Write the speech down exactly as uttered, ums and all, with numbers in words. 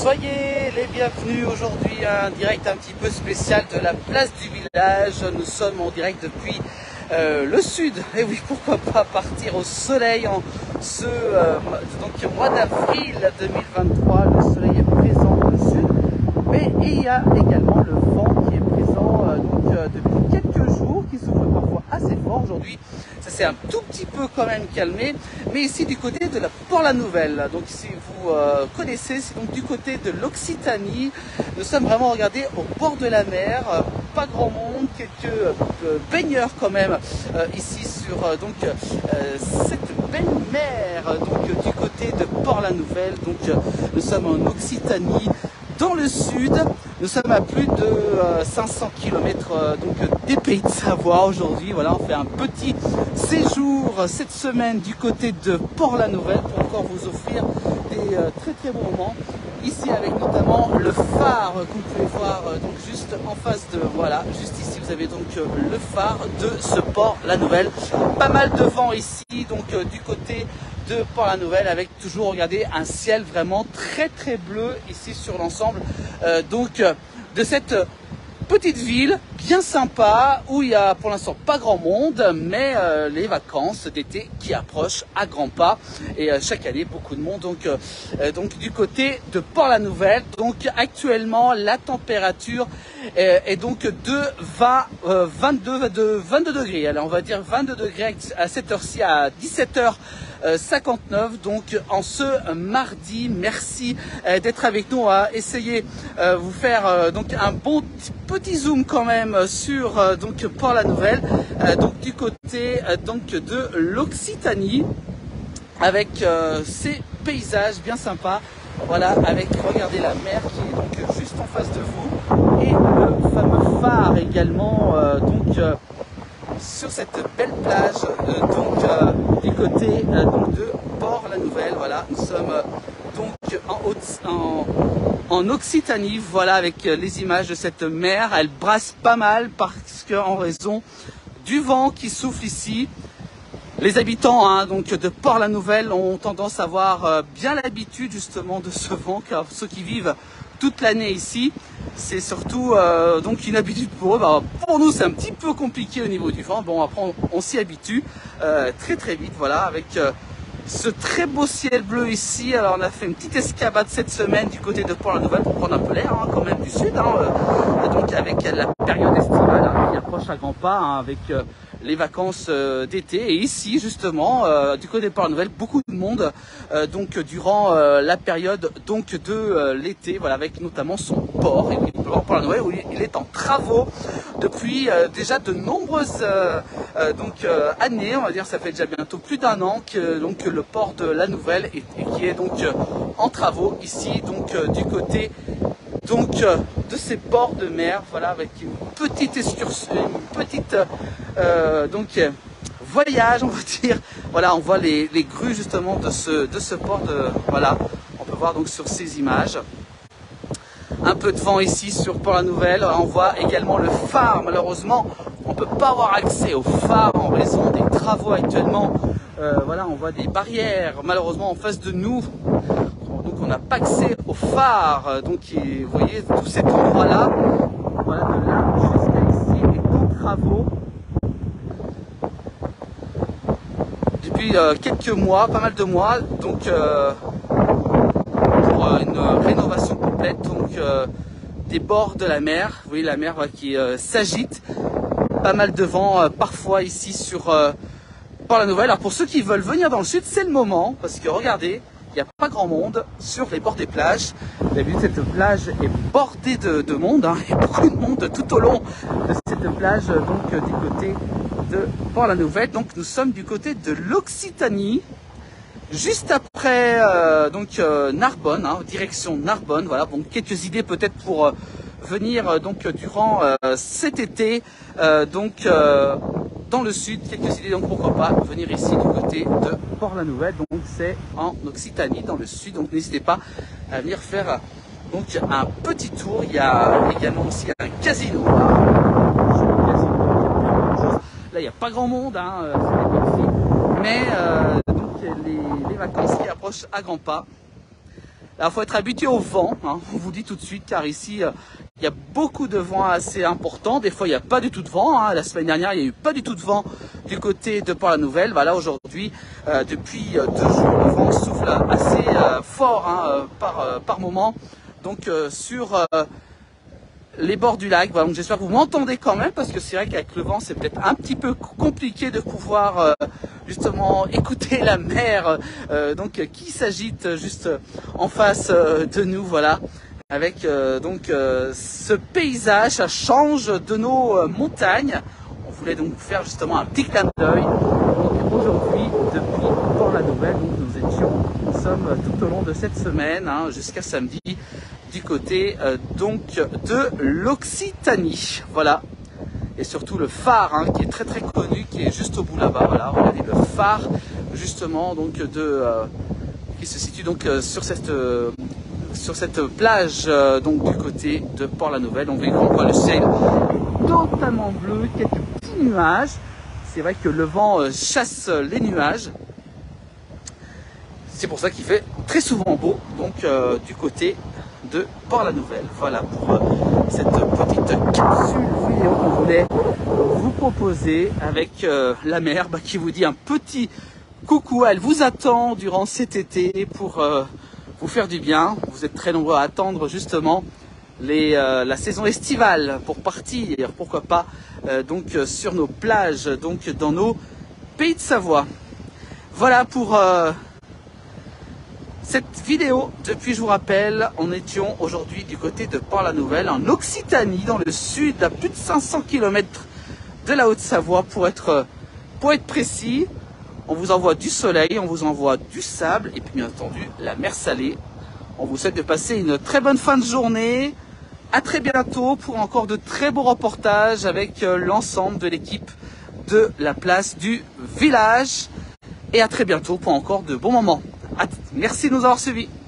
Soyez les bienvenus aujourd'hui à un direct un petit peu spécial de la place du village. Nous sommes en direct depuis euh, le sud. Et oui, pourquoi pas partir au soleil en ce euh, donc, mois d'avril deux mille vingt-trois. Le soleil est présent au sud, mais il y a également le vent qui est présent euh, donc, euh, depuis quelques jours, qui souffle parfois assez fort aujourd'hui. Ça s'est un tout petit peu quand même calmé, mais ici du côté de la Port-la-Nouvelle, donc si vous euh, connaissez, c'est donc du côté de l'Occitanie. Nous sommes vraiment, regardez, au bord de la mer, euh, pas grand monde, quelques euh, baigneurs quand même euh, ici sur euh, donc euh, cette belle mer, donc euh, du côté de Port-la-Nouvelle. Donc euh, nous sommes en Occitanie, dans le sud. Nous sommes à plus de euh, cinq cents kilomètres euh, donc des Pays de Savoie aujourd'hui. Voilà, on fait un petit séjour euh, cette semaine du côté de Port-la-Nouvelle pour encore vous offrir des euh, très très bons moments. Ici avec notamment le phare euh, que vous pouvez voir euh, donc juste en face de, voilà, juste ici vous avez donc euh, le phare de ce Port-la-Nouvelle. Pas mal de vent ici, donc euh, du côté de Port-la-Nouvelle, avec toujours, regardez, un ciel vraiment très très bleu ici sur l'ensemble euh, donc euh, de cette petite ville bien sympa où il y a pour l'instant pas grand monde, mais euh, les vacances d'été qui approchent à grands pas, et euh, chaque année beaucoup de monde donc euh, donc du côté de Port-la-Nouvelle. Donc actuellement la température est, est donc de vingt, euh, vingt-deux, de vingt-deux degrés. Alors on va dire vingt-deux degrés à cette heure-ci, à dix-sept heures cinquante-neuf, donc en ce mardi. Merci euh, d'être avec nous, à essayer euh, vous faire euh, donc un bon petit zoom quand même sur euh, donc Port-la-Nouvelle, euh, donc du côté euh, donc de l'Occitanie, avec euh, ces paysages bien sympas. Voilà, avec, regardez, la mer qui est donc juste en face de vous, et le fameux phare également euh, donc euh, sur cette belle plage euh, donc euh, du côté euh, donc de Port-la-Nouvelle. Voilà, nous sommes euh, donc en, Haute, en, en Occitanie, voilà, avec euh, les images de cette mer. Elle brasse pas mal parce que, en raison du vent qui souffle ici, les habitants hein, donc de Port-la-Nouvelle ont tendance à avoir euh, bien l'habitude justement de ce vent, car ceux qui vivent toute l'année ici, c'est surtout euh, donc une habitude pour eux. Bah, pour nous, c'est un petit peu compliqué au niveau du vent. Bon, après, on, on s'y habitue euh, très très vite. Voilà, avec euh, ce très beau ciel bleu ici. Alors, on a fait une petite escapade cette semaine du côté de Port-la-Nouvelle pour prendre un peu l'air, hein, quand même du sud. Hein, euh, donc, avec la période estivale hein, qui approche à grands pas, hein, avec euh, les vacances euh, d'été. Et ici, justement, euh, du côté de Port-la-Nouvelle, beaucoup de monde euh, donc durant euh, la période donc de euh, l'été, voilà, avec notamment son port. Et oui, Port-la-Nouvelle, où il est en travaux depuis euh, déjà de nombreuses euh, euh, donc euh, années, on va dire, ça fait déjà bientôt plus d'un an que donc le port de la Nouvelle est, et qui est donc euh, en travaux ici, donc euh, du côté donc euh, de ces bords de mer, voilà, avec une petite excursion, une petite euh, donc euh, voyage, on va dire. Voilà, on voit les, les grues justement de ce de ce port de, voilà, on peut voir donc sur ces images. Un peu de vent ici sur Port-la-Nouvelle. On voit également le phare. Malheureusement, on ne peut pas avoir accès au phare en raison des travaux actuellement. Euh, voilà, on voit des barrières malheureusement en face de nous. Donc on n'a pas accès au phare. Donc vous voyez tout cet endroit-là, voilà, de là jusqu'à ici est en travaux depuis euh, quelques mois, pas mal de mois. Donc euh, pour euh, une rénovation complète donc euh, des bords de la mer. Vous voyez la mer voilà, qui euh, s'agite. Pas mal de vent euh, parfois ici sur euh, Port-la-Nouvelle. Alors pour ceux qui veulent venir dans le sud, c'est le moment, parce que regardez, il n'y a pas grand monde sur les bords des plages. Vous avez vu, cette plage est bordée de, de monde, hein. Il y a beaucoup de monde tout au long de cette plage, donc du côté de Port-la-Nouvelle. Donc nous sommes du côté de l'Occitanie, juste après euh, donc euh, Narbonne, hein, direction Narbonne. Voilà, donc quelques idées peut-être pour euh, venir euh, donc durant euh, cet été, euh, donc euh, dans le sud, quelques idées, donc pourquoi pas venir ici du côté de Port-la-Nouvelle. Donc c'est en Occitanie, dans le sud, donc n'hésitez pas à venir faire donc un petit tour. Il y a également aussi un casino. Là, il n'y a pas grand monde, hein, mais euh, donc les, les vacances qui approchent à grands pas. Alors, il faut être habitué au vent, hein, on vous dit tout de suite, car ici, euh, il y a beaucoup de vent assez important. Des fois, il n'y a pas du tout de vent. Hein. La semaine dernière, il n'y a eu pas du tout de vent du côté de Port-la-Nouvelle. Voilà, aujourd'hui, euh, depuis euh, deux jours, le vent souffle assez euh, fort hein, euh, par, euh, par moment. Donc, euh, sur euh, les bords du lac, voilà, donc j'espère que vous m'entendez quand même, parce que c'est vrai qu'avec le vent, c'est peut-être un petit peu compliqué de pouvoir euh, justement écouter la mer euh, donc qui s'agite juste en face euh, de nous, voilà. Avec euh, donc euh, ce paysage, ça change de nos euh, montagnes. On voulait donc faire justement un petit clin d'œil. Donc aujourd'hui, depuis Port-la-Nouvelle, nous étions, nous sommes tout au long de cette semaine, hein, jusqu'à samedi, du côté euh, donc de l'Occitanie. Voilà. Et surtout le phare hein, qui est très très connu, qui est juste au bout là-bas. Voilà, regardez le phare justement donc de euh, qui se situe donc euh, sur cette euh, sur cette plage euh, donc du côté de Port-la-Nouvelle. On voit le ciel totalement bleu, quelques petits nuages. C'est vrai que le vent euh, chasse les nuages. C'est pour ça qu'il fait très souvent beau donc euh, du côté de Port-la-Nouvelle. Voilà pour euh, cette petite capsule vidéo qu'on voulait vous proposer avec euh, la mer bah, qui vous dit un petit coucou. Elle vous attend durant cet été pour euh, vous faire du bien. Vous êtes très nombreux à attendre justement les, euh, la saison estivale pour partir, pourquoi pas, euh, donc euh, sur nos plages, donc dans nos pays de Savoie. Voilà pour euh, cette vidéo. Depuis, je vous rappelle, on étions aujourd'hui du côté de Port-la-Nouvelle, en Occitanie, dans le sud, à plus de cinq cents kilomètres de la Haute-Savoie, pour être, pour être précis. On vous envoie du soleil, on vous envoie du sable, et puis bien entendu, la mer salée. On vous souhaite de passer une très bonne fin de journée. À très bientôt pour encore de très beaux reportages avec l'ensemble de l'équipe de la place du village. Et à très bientôt pour encore de bons moments. Merci de nous avoir suivis.